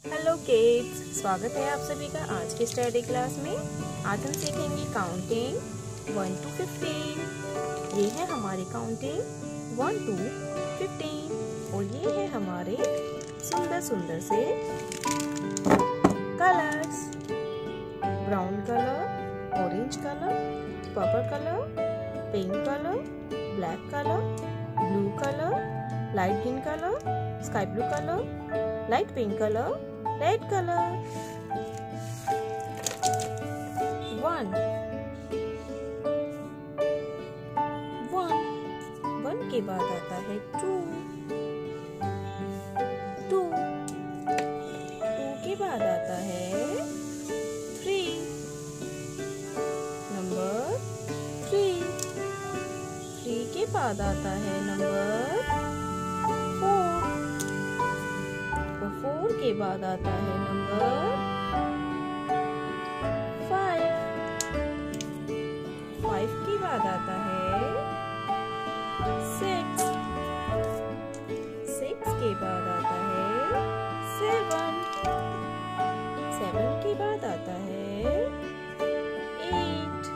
Hello kids, स्वागत है आप सभी का आज की स्टडी क्लास में। आज हम सीखेंगे काउंटिंग 1 to 15। ये है हमारी काउंटिंग 1 to 15 और ये है हमारे सुंदर सुंदर से colours. Brown colour, orange colour, purple colour, pink colour, black colour, blue colour, light green colour, sky blue colour, light pink colour, red colour. 1 के बाद आता है 2 के बाद आता है 3 नंबर 3 के बाद आता है नंबर 4 के बाद आता है नंबर 5 के बाद आता है 6 के बाद आता है 7 के बाद आता है 8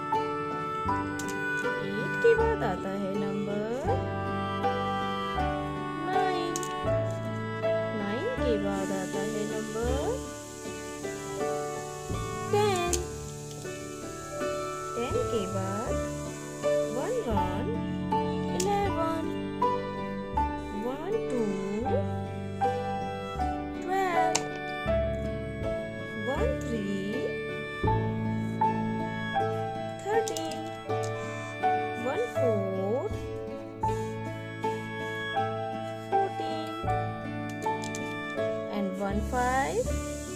के बाद आता है नंबर 9 के बाद आता है नंबर 10 के बाद 1 11 1 2 12 1 3 13 1 4 14 and 1 5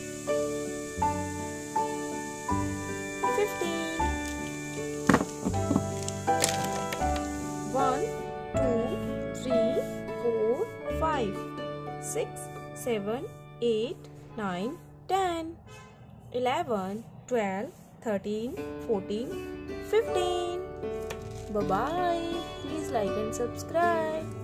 15 1 2 3 4 5 6 7 8 9 10 11 12 13 14 15 Bye bye. Please like and subscribe.